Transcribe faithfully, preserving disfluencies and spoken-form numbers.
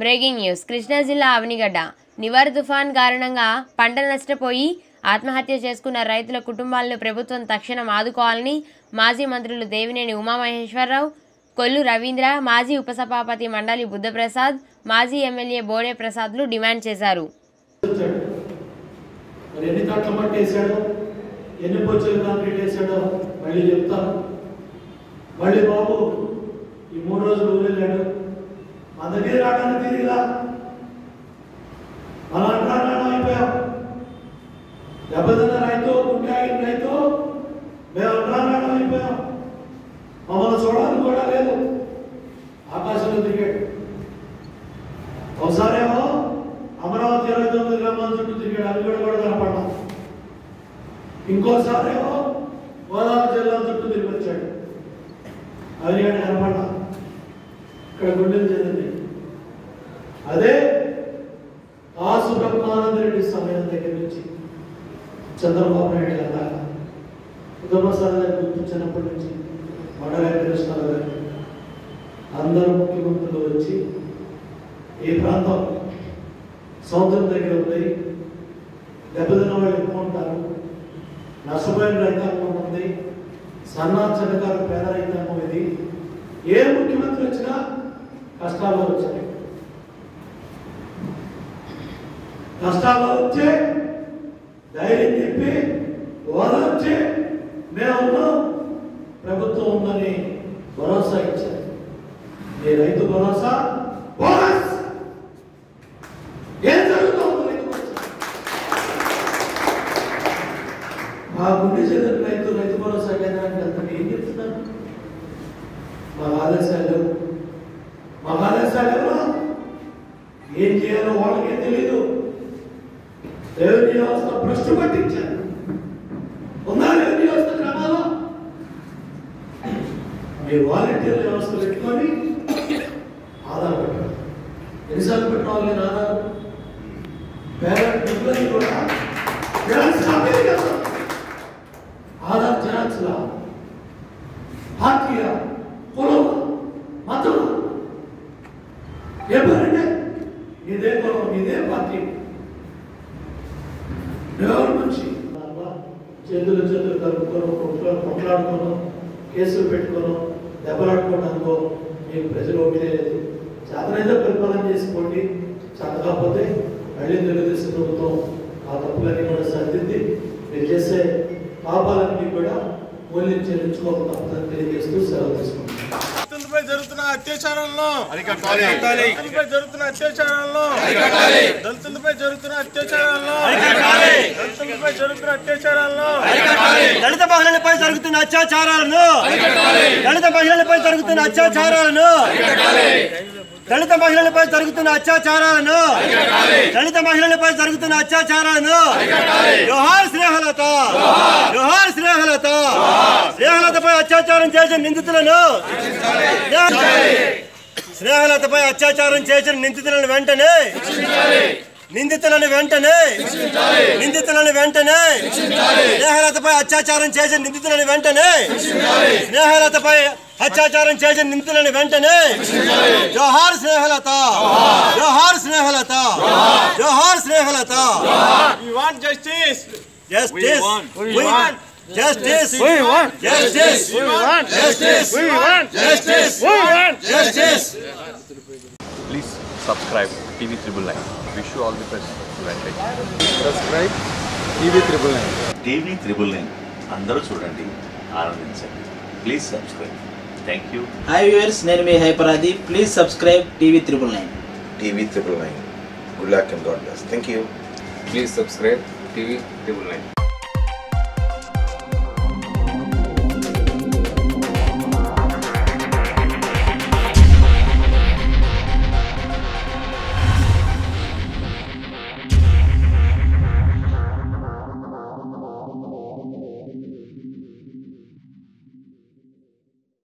Breaking news Krishna జిల్లా అవనిగడ్డ నివార్ తుఫాన్ కారణంగా పంట నష్టపోయి ఆత్మహత్య చేసుకున్న రైతుల కుటుంబాలను ప్రభుత్వం తక్షణం ఆదుకోవాలని మాజీ మంత్రులు దేవినేని ఉమామహేశ్వరరావు, కొల్లు రవీంద్ర, మాజీ ఉపసభాపతి మండలి బుద్ధప్రసాద్, మాజీ ఎమ్మెల్యే బోడే ప్రసాద్లు డిమాండ్ చేశారు. మన దగ్గర రావడానికి తిరిగిలా మనం అంటారా అయిపోయాం. దెబ్బతిన్న రైతు గుంటాగిన రైతు మేము అంటారా అయిపోయాం. మమ్మల్ని చూడాలని కూడా లేదు. ఆకాశంలో తిరిగాడు. ఒకసారేమో అమరావతి ఇరవై తొమ్మిది గ్రామాల చుట్టూ తిరిగాడు. అవి కూడా కూడా కనపడ్డా. ఇంకోసారేమో గోదావరి జిల్లా చుట్టూ తిరిగి వచ్చాడు. అవి కానీ కనపడ్డా. ఇక్కడ గుండెలు చెందింది. అదే కాసు బ్రహ్మానంద రెడ్డి సమయం దగ్గర నుంచి చంద్రబాబు నాయుడు గారు దాకా బుద్ధప్రసాద్ గారు గుర్తించినప్పటి నుంచి మండల కృష్ణారావు గారు అందరూ ముఖ్యమంత్రులు వచ్చి ఈ ప్రాంతం సముద్రం దగ్గర ఉంది, దెబ్బతిన్న వాళ్ళు ఎక్కువ ఉంటారు, నష్టపోయిన రైతాంగం ఉంది, సన్నా చిన్నకారు పేద రైతాంగం ఇది. ఏ ముఖ్యమంత్రి వచ్చినా కష్టాల్లో వచ్చాయి. కష్టాల్లో వచ్చే ధైర్యం చెప్పి ఓదార్చి మేమున్నాం, ప్రభుత్వం ఉందని భరోసా ఇచ్చారు. ఈ రైతు భరోసా బోనస్ ఏం జరుగుతుంది? రైతు మా గుండె చెందిన రైతు రైతు భరోసా కేంద్రానికి వెళ్తాను. ఏం చెప్తున్నారు? మా ఆదేశాలు మా ఆదేశాలు ఎవరు ఏం చేయాలో వాళ్ళకే తెలీదు. రెవెన్యూ వ్యవస్థ భ్రష్టు పట్టించారు. ఉందా రెవెన్యూ వ్యవస్థ క్రమాలు? మీ వాలంటీర్ వ్యవస్థ పెట్టుకొని ఆధార్ పెట్టారు. ఎన్నిసార్లు పెట్టాలి నేను ఆధార్? పేరెంట్ మిమ్మల్ని కూడా ఆధార్ జనాల్సిలా పార్టీయా కులం మతం ఎవరంటే ఇదే కులం ఇదే పార్టీ ఎవరి మనిషి చేతులు చేతులు కలుపుకోను కొట్లాడుకోను కేసులు పెట్టుకోను దెబ్బలాడుకోవడానికో మీకు ప్రజలు ఓట్లేదు. చేతనైతే పరిపాలన చేసుకోండి, చక్కకపోతే మళ్ళీ తెలుగుదేశం ప్రభుత్వం ఆ తప్పులన్నీ కూడా సరిదిద్ది మీరు చేసే పాపాలన్నీ కూడా మూల్యం చెల్లించుకోక తప్పదని తెలియజేస్తూ సెలవు తీసుకుంటాం. దళితులపై జరుగుతున్న అత్యాచారాలను దళితులపై జరుగుతున్న అత్యాచారాలను దళితులపై జరుగుతున్న అత్యాచారాలను దళితులపై జరుగుతున్న అత్యాచారాలను దళిత మహిళలపై జరుగుతున్న అత్యాచారాలను దళిత మహిళలపై జరుగుతున్న అత్యాచారాలను దళిత మహిళలపై జరుగుతున్న అత్యాచారాలను దళిత మహిళలపై జరుగుతున్న అత్యాచారాలను జోహార్ స్నేహలత, జోహార్ స్నేహలత. స్నేహలతపై అత్యాచారం చేసిన నిందితులను స్నేహలతపై అత్యాచారం చేసిన నిందితులను వెంటనే నిందితులను వెంటనే నిందితులను వెంటనే స్నేహలతపై అత్యాచారం చేసిన నిందితులను వెంటనే స్నేహలతపై అత్యాచారం చేసిన నిందితులను వెంటనే జోహార్ స్నేహలత, జోహార్ స్నేహలత, జోహార్ Snehalatha. We want justice. Justice. We want justice. We want justice. We want justice. We want justice. We want justice. Please subscribe T V Triple Nine. Wish you all the best. Subscribe T V Triple Nine. T V Triple Nine. అందరూ చూడండి, ఆనందించండి. Please subscribe. Thank you. Hi viewers, నేను మీ హైపరాది. Please subscribe TV triple nine. T V Triple Nine. Good luck and God bless. Thank you. Please subscribe T V Triple Nine.